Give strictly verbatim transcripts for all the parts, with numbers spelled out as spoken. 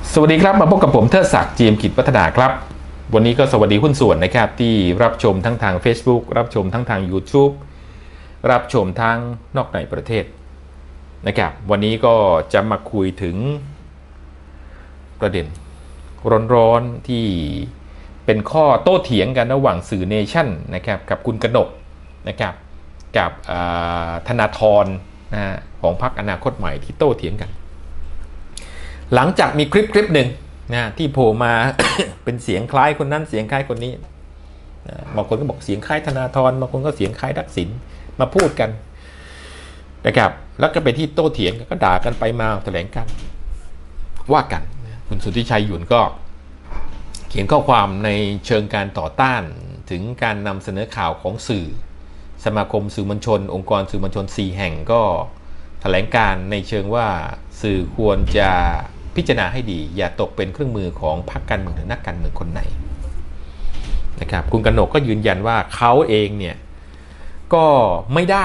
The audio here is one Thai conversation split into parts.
สวัสดีครับมาพบกับผมเทิดศักดิ์ จี เอ็ม กิจวัฒนาครับวันนี้ก็สวัสดีหุ้นส่วนนะครับที่รับชมทั้งทาง Facebook รับชมทั้งทาง YouTube รับชมทั้งนอกในประเทศนะครับวันนี้ก็จะมาคุยถึงประเด็นร้อนๆที่เป็นข้อโต้เถียงกันระหว่างสื่อเนชั่นนะครับกับคุณกนกนะครับกับธนาธรนะของพรรคอนาคตใหม่ที่โต้เถียงกันหลังจากมีคลิปคลิปหนึ่งนะที่โผล่มา เป็นเสียงคล้ายคนนั้นเสียงคล้ายคนนี้นะบางคนก็บอกเสียงคล้ายธนาธรบางคนก็เสียงคล้ายทักษิณมาพูดกันนะครับแล้วก็ไปที่โต้เถียงก็ด่ากันไปมาแถลงกันว่ากันคุณสุทธิชัยหยุ่นก็เขียนข้อความในเชิงการต่อต้านถึงการนำเสนอข่าวของสื่อสมาคมสื่อมวลชนองค์กรสื่อมวลชนสี่แห่งก็แถลงการในเชิงว่าสื่อควรจะพิจารณาให้ดีอย่าตกเป็นเครื่องมือของพรรคการเมืองหรือนักการเมืองคนไหนนะครับคุณกนกก็ยืนยันว่าเขาเองเนี่ยก็ไม่ได้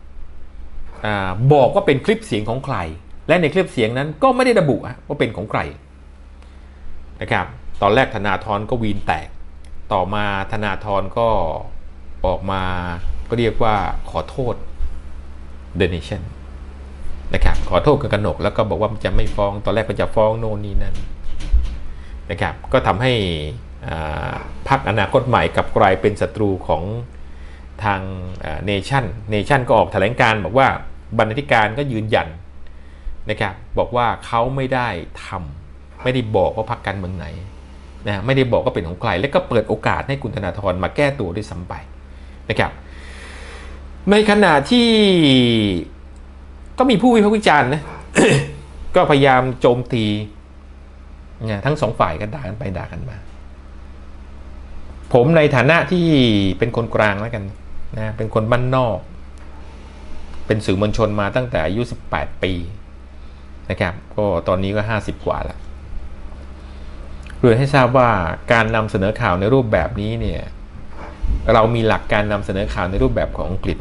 บอกว่าเป็นคลิปเสียงของใครและในคลิปเสียงนั้นก็ไม่ได้ระบุว่าเป็นของใครนะครับตอนแรกธนาธรก็วีนแตกต่อมาธนาธรก็ออกมาก็เรียกว่าขอโทษ The Nation นะครับขอโทษกับกนกแล้วก็บอกว่าจะไม่ฟ้องตอนแรกก็จะฟ้องโน่นนี่นั่นนะครับก็ทำให้พรรคอนาคตใหม่กับกลายเป็นศัตรูของทางเนชั่นเนชั่นก็ออกแถลงการบอกว่าบรรณาธิการก็ยืนยันนะครับบอกว่าเขาไม่ได้ทำไม่ได้บอกว่าพรรคการเมืองไหนนะไม่ได้บอกว่าเป็นของใครและก็เปิดโอกาสให้คุณธนาธรมาแก้ตัวด้วยซ้ำไปนะครับในขณะที่ก็มีผู้วิพากษ์วิจารณ์นะ ก็พยายามโจมตีเนี่ยทั้งสองฝ่ายกันด่ากันไปด่ากันมาผมในฐานะที่เป็นคนกลางแล้วกันนะเป็นคนบ้านนอกเป็นสื่อมวลชนมาตั้งแต่อายุสิบแปดปีนะครับก็ตอนนี้ก็ห้าสิบกว่าแล้วเรียนให้ทราบว่าการนำเสนอข่าวในรูปแบบนี้เนี่ยเรามีหลักการนำเสนอข่าวในรูปแบบของอังกฤษ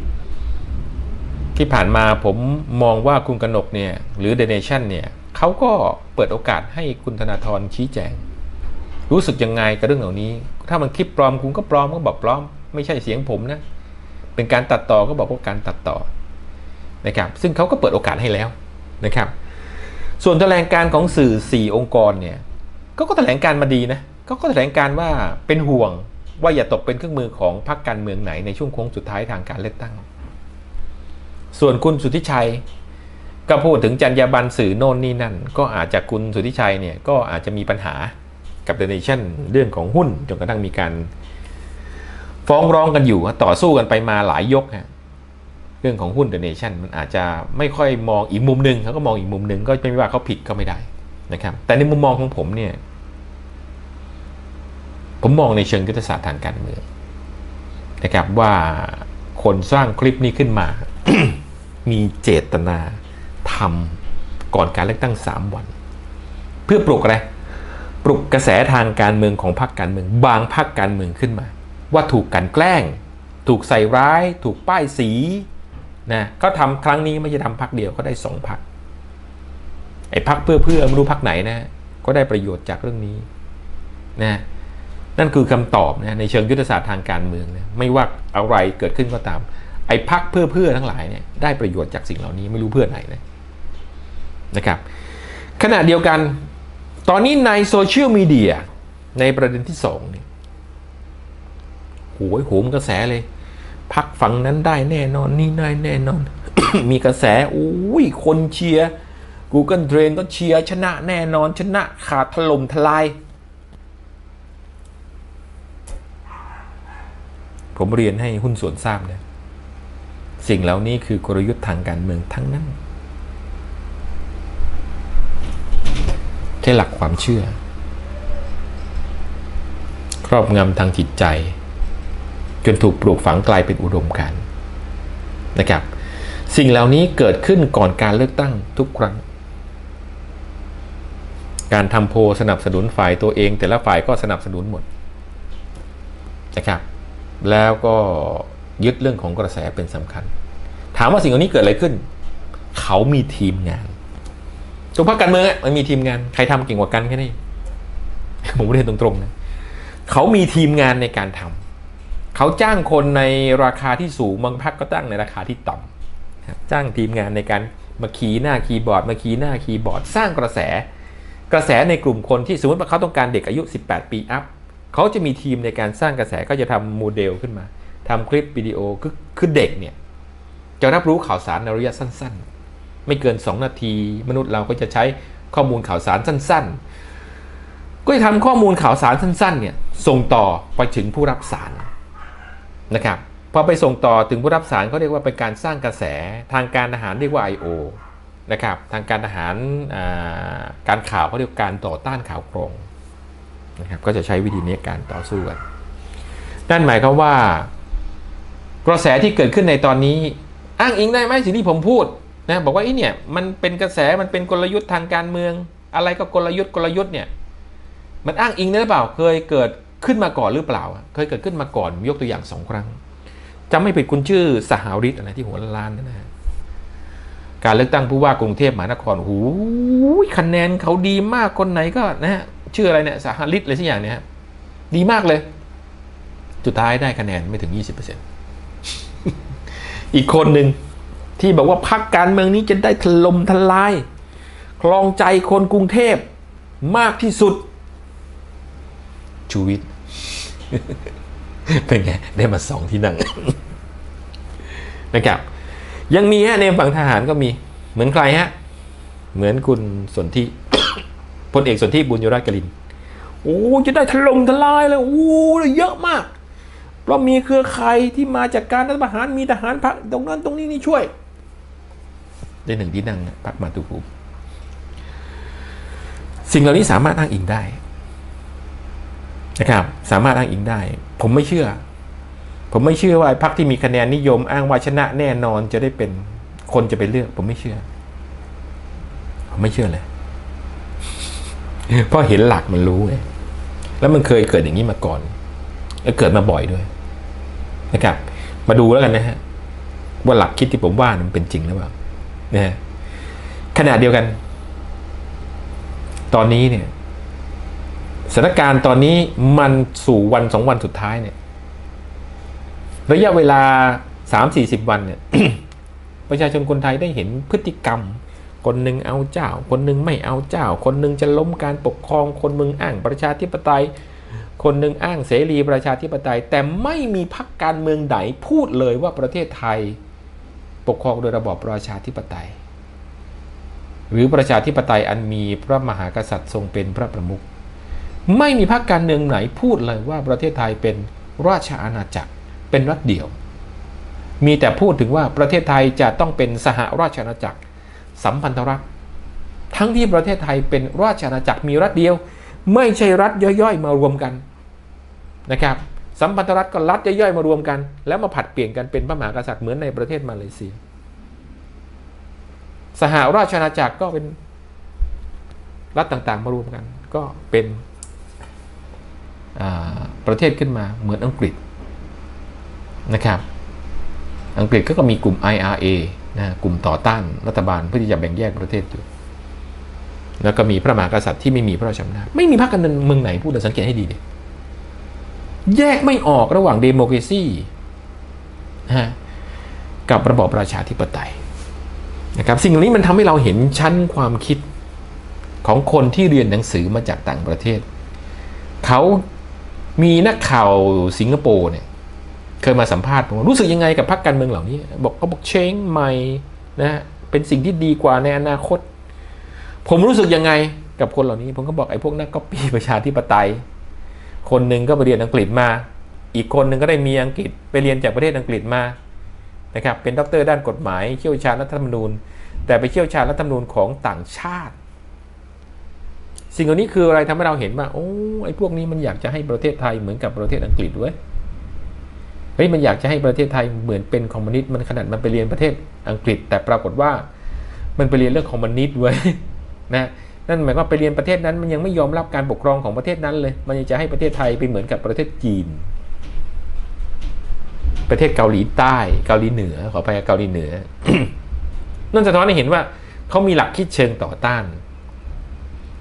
ที่ผ่านมาผมมองว่าคุณกนกเนี่ยหรือ The Nation เนี่ยเขาก็เปิดโอกาสให้คุณธนาธรชี้แจงรู้สึกยังไงกับเรื่องเหล่านี้ถ้ามันคลิปปลอมคุณก็ปลอมก็บอกปลอมไม่ใช่เสียงผมนะเป็นการตัดต่อก็บอกว่าการตัดต่อนะครับซึ่งเขาก็เปิดโอกาสให้แล้วนะครับส่วนแถลงการของสื่อสี่องค์กรเนี่ยก็ก็แถลงการมาดีนะก็ก็แถลงการว่าเป็นห่วงว่าอย่าตกเป็นเครื่องมือของพรรคการเมืองไหนในช่วงโค้งสุดท้ายทางการเลือกตั้งส่วนคุณสุทธิชัยก็พูดถึงจรรยาบรรณสื่อโน่นนี่นั่นก็อาจจะคุณสุทธิชัยเนี่ยก็อาจจะมีปัญหากับ The Nation เรื่องของหุ้นจนกระทั่งมีการฟ้องร้องกันอยู่ต่อสู้กันไปมาหลายยกฮะเรื่องของหุ้น The Nation มันอาจจะไม่ค่อยมองอีกมุมนึงเขาก็มองอีกมุมนึงก็ไม่ว่าเขาผิดก็ไม่ได้นะครับแต่ในมุมมองของผมเนี่ยผมมองในเชิงยุทธศาสตร์ทางการเมืองนะครับว่าคนสร้างคลิปนี้ขึ้นมา มีเจตนาทำก่อนการเลือกตั้งสามวันเพื่อปลุกอะไรปลุกกระแสทางการเมืองของพรรคการเมืองบางพรรคการเมืองขึ้นมาว่าถูกกันแกล้งถูกใส่ร้ายถูกป้ายสีนะเขาทำครั้งนี้ไม่ใช่ทำพรรคเดียวเขาได้สองพรรคไอ้พรรคเพื่อเพื่อไม่รู้พรรคไหนนะก็ได้ประโยชน์จากเรื่องนี้นะนั่นคือคำตอบนะในเชิงยุทธศาสตร์ทางการเมืองนะไม่ว่าอะไรเกิดขึ้นก็ตามไอ้พรรคเพื่อเพื่อทั้งหลายเนี่ยได้ประโยชน์จากสิ่งเหล่านี้ไม่รู้เพื่อไหนนะนะครับขณะเดียวกันตอนนี้ในโซเชียลมีเดียในประเด็นที่สองเนี่ยโหยโหมกระแสเลยพรรคฝั่งนั้นได้แน่นอนนี่ได้แน่นอน มีกระแสโอ้ยคนเชียร์ Google Trend ก็เชียร์ชนะแน่นอนชนะขาดถล่มทลายผมเรียนให้หุ้นส่วนทราบนะสิ่งเหล่านี้คือกลยุทธ์ทางการเมืองทั้งนั้นใช้หลักความเชื่อครอบงำทางจิตใจจนถูกปลูกฝังกลายเป็นอุดมการณ์นะครับสิ่งเหล่านี้เกิดขึ้นก่อนการเลือกตั้งทุกครั้งการทำโพลสนับสนุนฝ่ายตัวเองแต่ละฝ่ายก็สนับสนุนหมดนะครับแล้วก็ยึดเรื่องของกระแสเป็นสำคัญถามว่าสิ่งเหล่านี้เกิดอะไรขึ้นเขามีทีมงานทุกพรรคการเมืองอ่ะมันมีทีมงานใครทำเก่งกว่ากันแค่นี้ผมเรียนตรงๆนะเขามีทีมงานในการทำเขาจ้างคนในราคาที่สูงบางพรรคก็ตั้งในราคาที่ต่ำจ้างทีมงานในการมาคีย์หน้าคีย์บอร์ดมาคีย์หน้าคีย์บอร์ดสร้างกระแสกระแสในกลุ่มคนที่สมมติว่าเขาต้องการเด็กอายุสิบแปดปีอัพเขาจะมีทีมในการสร้างกระแสก็จะทำโมเดลขึ้นมาทำคลิปวิดีโอคือคือเด็กเนี่ยจะรับรู้ข่าวสารในระยะสั้นๆไม่เกินสองนาทีมนุษย์เราก็จะใช้ข้อมูลข่าวสารสั้นๆก็จะทำข้อมูลข่าวสารสั้นๆเนี่ยส่งต่อไปถึงผู้รับสารนะครับพอไปส่งต่อถึงผู้รับสารเขาเรียกว่าเป็นการสร้างกระแสทางการทหารเรียกว่า ไอ โอ นะครับทางการทหารการข่าวเขาเรียกการต่อต้านข่าวกรองนะครับก็จะใช้วิธีนี้การต่อสู้กันนั่นหมายความว่ากระแสที่เกิดขึ้นในตอนนี้อ้างอิงได้ไหมสิ่งที่ผมพูดนะบอกว่าไอ้เนี่ยมันเป็นกระแสมันเป็นกลยุทธ์ทางการเมืองอะไรก็กลยุทธ์กลยุทธ์เนี่ยมันอ้างอิงได้หรือเปล่าเคยเกิดขึ้นมาก่อนหรือเปล่าเคยเกิดขึ้นมาก่อนยกตัวอย่างสองครั้งจำไม่ผิดคุณชื่อสหฤทธิ์อะไรที่หัวล้านนะฮะการเลือกตั้งผู้ว่ากรุงเทพมหานครโอ้โหคะแนนเขาดีมากคนไหนก็นะฮะชื่ออะไรเนี่ยสหฤทธิ์อะไรสักอย่างเนี่ยดีมากเลยสุดท้ายได้คะแนนไม่ถึง ยี่สิบเปอร์เซ็นต์ อีกคนหนึ่งที่บอกว่าพรรคการเมืองนี้จะได้ถล่มทลายครองใจคนกรุงเทพมากที่สุดชูวิทย์ เป็นไงได้มาสองที่นั่ง นะครับยังมีฮะในฝั่งทหารก็มีเหมือนใครฮะเหมือนคุณสนธิ พลเอกสนธิบุญยราชกลินโอ้จะได้ถล่มทลายเลยโอ้เยอะมากเพราะมีเครือข่ายที่มาจากการรัฐประหารมีทหารพรรคตรงนั้นตรงนี้นี่ช่วยได้หนึ่งที่นั่งพรรคมาตุภูมิสิ่งเหล่านี้สามารถอ้างอิงได้นะครับสามารถอ้างอิงได้ผมไม่เชื่อผมไม่เชื่อว่าพรรคที่มีคะแนนนิยมอ้างว่าชนะแน่นอนจะได้เป็นคนจะไปเลือกผมไม่เชื่อผมไม่เชื่อเลยเพราะเห็นหลักมันรู้ไงแล้วมันเคยเกิดอย่างนี้มาก่อนแล้วเกิดมาบ่อยด้วยนะครับมาดูแล้วกันนะฮะว่าหลักคิดที่ผมว่ามันเป็นจริงหรือเปล่านะฮะขณะเดียวกันตอนนี้เนี่ยสถานการณ์ตอนนี้มันสู่วันสองวันสุดท้ายเนี่ยระยะเวลา สามถึงสี่สิบ วันเนี่ย ประชาชนคนไทยได้เห็นพฤติกรรมคนหนึ่งเอาเจ้าคนหนึ่งไม่เอาเจ้าคนหนึ่งจะล้มการปกครองคนมึงอ้างประชาธิปไตยคนหนึ่งอ้างเสรีประชาธิปไตยแต่ไม่มีพรรคการเมืองใดพูดเลยว่าประเทศไทยปกครองโดยระบอบประชาธิปไตยหรือประชาธิปไตยอันมีพระมหากษัตริย์ทรงเป็นพระประมุขไม่มีพรรคการเมืองไหนพูดเลยว่าประเทศไทยเป็นราชอาณาจักรเป็นรัฐเดี่ยวมีแต่พูดถึงว่าประเทศไทยจะต้องเป็นสหราชอาณาจักรสัมพันธรัฐทั้งที่ประเทศไทยเป็นราชอาณาจักรมีรัฐเดียวไม่ใช่รัฐย่อยๆมารวมกันนะครับสัมพันธรัฐก็รัฐย่อยๆมารวมกันแล้วมาผัดเปลี่ยนกันเป็นพระมหากษัตริย์เหมือนในประเทศมาเลเซียสหราชอาณาจักรก็เป็นรัฐต่างๆมารวมกันก็เป็นประเทศขึ้นมาเหมือนอังกฤษนะครับอังกฤษก็มีกลุ่ม ไอ อาร์ เอ นะกลุ่มต่อต้านรัฐบาลเพื่อที่จะแบ่งแยกประเทศอยู่แล้วก็มีพระมหากษัตริย์ที่ไม่มีพระราชอำนาจไม่มีพรรคการเมืองไหนพูดเลยสังเกตให้ดีดิแยกไม่ออกระหว่างเดโมคราซีฮะกับระบอบประชาธิปไตยนะครับสิ่งเหล่านี้มันทำให้เราเห็นชั้นความคิดของคนที่เรียนหนังสือมาจากต่างประเทศเขามีนักข่าวสิงคโปร์เนี่ยเคยมาสัมภาษณ์ผมรู้สึกยังไงกับพรรคการเมืองเหล่านี้บอกเขาบอกเชงใหม่นะเป็นสิ่งที่ดีกว่าในอนาคตผมรู้สึกยังไงกับคนเหล่านี้ผมก็บอกไอ้พวกนักก๊อปปี้ประชาธิปไตยคนหนึ่งก็ไปเรียนอังกฤษมาอีกคนหนึ่งก็ได้มีอังกฤษไปเรียนจากประเทศอังกฤษมานะครับเป็นด็อกเตอร์ด้านกฎหมายเชี่ยวชาญรัฐธรรมนูญแต่ไปเชี่ยวชาญรัฐธรรมนูญของต่างชาติสิ่งเหล่านี้คืออะไรทำให้เราเห็นว่าโอ้ไอ้พวกนี้มันอยากจะให้ประเทศไทยเหมือนกับประเทศอังกฤษด้วยเฮ้ยมันอยากจะให้ประเทศไทยเหมือนเป็นคอมมิวนิสต์มันขนาดมันไปเรียนประเทศอังกฤษแต่ปรากฏว่ามันไปเรียนเรื่องคอมมิวนิสต์เว้ยนะนั่นหมายว่าไปเรียนประเทศนั้นมันยังไม่ยอมรับการปกครองของประเทศนั้นเลยมันยังจะให้ประเทศไทยไปเหมือนกับประเทศจีนประเทศเกาหลีใต้เกาหลีเหนือขอไปเกาหลีเหนือ นั่นสะท้อนให้เห็นว่าเขามีหลักคิดเชิงต่อต้าน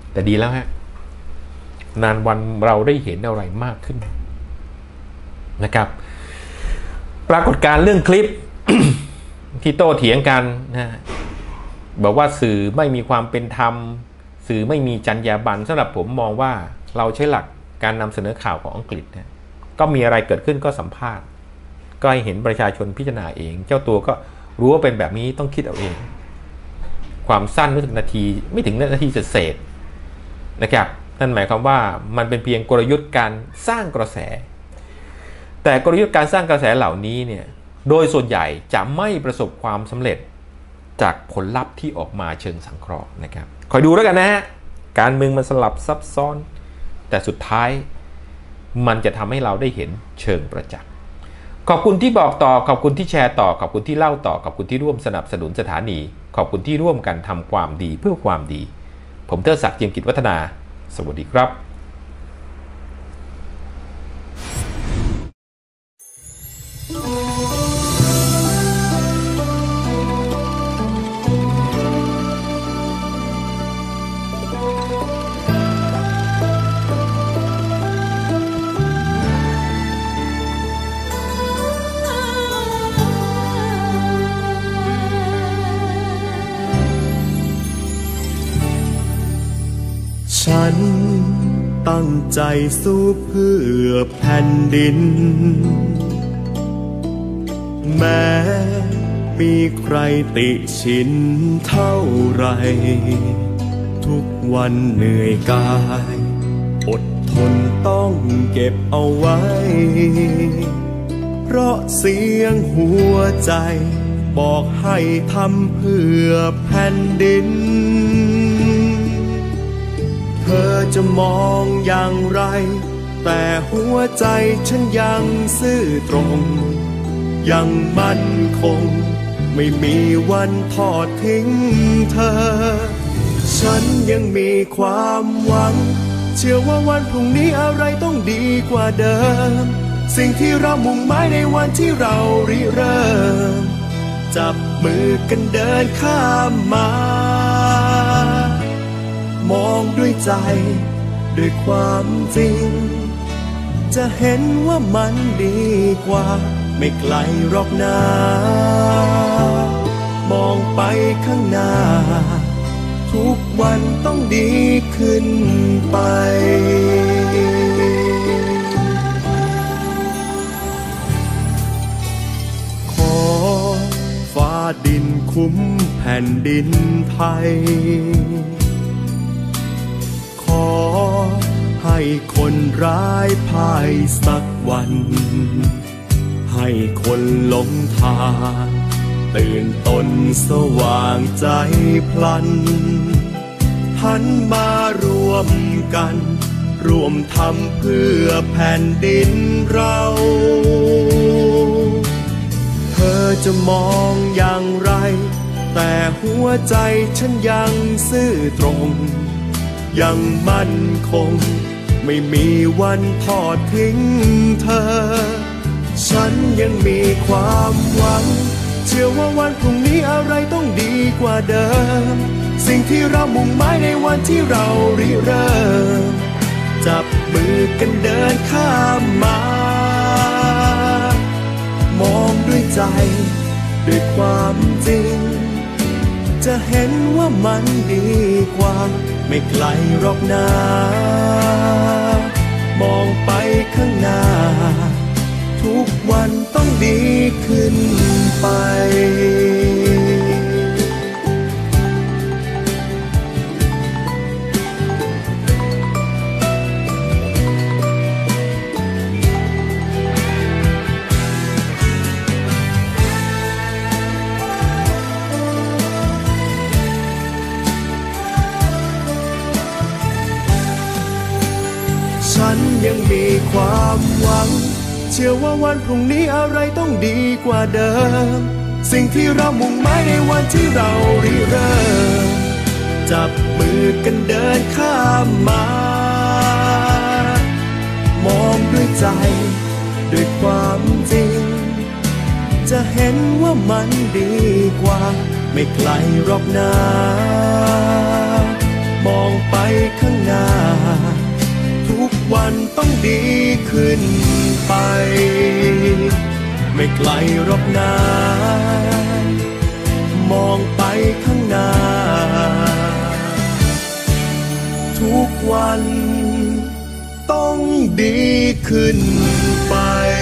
แต่ดีแล้วฮะนานวันเราได้เห็นอะไรมากขึ้นนะครับปรากฏการณ์เรื่องคลิป ที่โต้เถียงกันนะบอกว่าสื่อไม่มีความเป็นธรรมสื่อไม่มีจรรยาบรรณสำหรับผมมองว่าเราใช้หลักการนำเสนอข่าวของอังกฤษนะก็มีอะไรเกิดขึ้นก็สัมภาษณ์ก็ให้เห็นประชาชนพิจารณาเองเจ้าตัวก็รู้ว่าเป็นแบบนี้ต้องคิดเอาเองความสั้นไม่ถึงนาทีไม่ถึงนาทีเศษนะครับนั่นหมายความว่ามันเป็นเพียงกลยุทธ์การสร้างกระแสแต่กลยุทธ์การสร้างกระแสเหล่านี้เนี่ยโดยส่วนใหญ่จะไม่ประสบความสำเร็จจากผลลัพธ์ที่ออกมาเชิงสังเคราะห์นะครับคอยดูแล้วกันนะฮะการเมืองมันสลับซับซ้อนแต่สุดท้ายมันจะทำให้เราได้เห็นเชิงประจักษ์ขอบคุณที่บอกต่อขอบคุณที่แชร์ต่อขอบคุณที่เล่าต่อขอบคุณที่ร่วมสนับสนุนสถานีขอบคุณที่ร่วมกันทำความดีเพื่อความดีผมเทิดศักดิ์ เจียมกิจวัฒนาสวัสดีครับฉันตั้งใจสู้เพื่อแผ่นดินแม้มีใครติชินเท่าไรทุกวันเหนื่อยกายอดทนต้องเก็บเอาไว้เพราะเสียงหัวใจบอกให้ทำเพื่อแผ่นดินเธอจะมองอย่างไรแต่หัวใจฉันยังซื่อตรงยังมั่นคงไม่มีวันทอดทิ้งเธอฉันยังมีความหวังเชื่อว่าวันพรุ่งนี้อะไรต้องดีกว่าเดิมสิ่งที่เรามุ่งหมายในวันที่เราริเริ่มจับมือกันเดินข้ามมามองด้วยใจด้วยความจริงจะเห็นว่ามันดีกว่าไม่ไกลหรอกนะมองไปข้างหน้าทุกวันต้องดีขึ้นไปขอฟ้าดินคุ้มแผ่นดินไทยขอให้คนร้ายพ่ายสักวันให้คนหลงทางตื่นตนสว่างใจพลันหันมารวมกันร่วมทำเพื่อแผ่นดินเราเธอจะมองอย่างไรแต่หัวใจฉันยังซื่อตรงยังมั่นคงไม่มีวันทอดทิ้งเธอฉันยังมีความหวังเชื่อว่าวันพรุ่งนี้อะไรต้องดีกว่าเดิมสิ่งที่เรามุ่งหมายในวันที่เราริเริ่มจับมือกันเดินข้ามมามองด้วยใจด้วยความจริงจะเห็นว่ามันดีกว่าไม่ไกลหรอกนะมองไปข้างหน้าทุกวันต้องดีขึ้นไปฉันยังมีความหวังเชื่อว่าวันพรุ่งนี้อะไรต้องดีกว่าเดิมสิ่งที่เรามุ่งหมายในวันที่เราริเริ่มจับมือกันเดินข้ามมามองด้วยใจด้วยความจริงจะเห็นว่ามันดีกว่าไม่ไกลหรอกนะมองไปข้างวันต้องดีขึ้นไปไม่ไกลหรอกนามองไปข้างหน้าทุกวันต้องดีขึ้นไป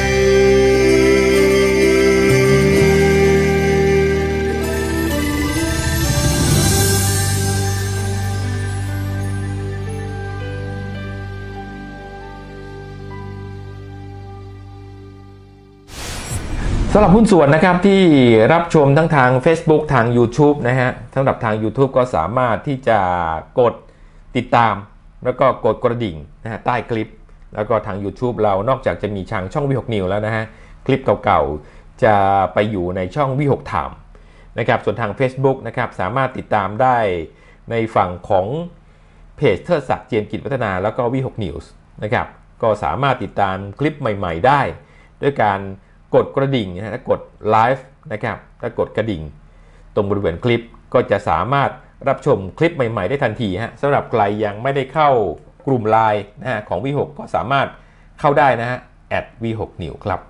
สำหรับหุ้นส่วนนะครับที่รับชมทั้งทาง Facebook ทาง YouTube นะฮะสำหรับทาง YouTube ก็สามารถที่จะกดติดตามแล้วก็กดกระดิ่งนะฮะใต้คลิปแล้วก็ทาง YouTube เรานอกจากจะมีทางช่อง วี หก News แล้วนะฮะคลิปเก่าๆจะไปอยู่ในช่อง วี หก Time นะครับส่วนทาง Facebook นะครับสามารถติดตามได้ในฝั่งของเพจเทิดศักดิ์เจียมกิจวัฒนาแล้วก็ วี หก News นะครับก็สามารถติดตามคลิปใหม่ๆได้ด้วยการกดกระดิ่งนะฮะกดไลฟ์นะครับถ้ากดกระดิ่งตรงบริเวณคลิปก็จะสามารถรับชมคลิปใหม่ๆได้ทันทีฮะสำหรับใครยังไม่ได้เข้ากลุ่มไลน์นะฮะของ วี หก ก็สามารถเข้าได้นะฮะ แอท วี หก News ครับ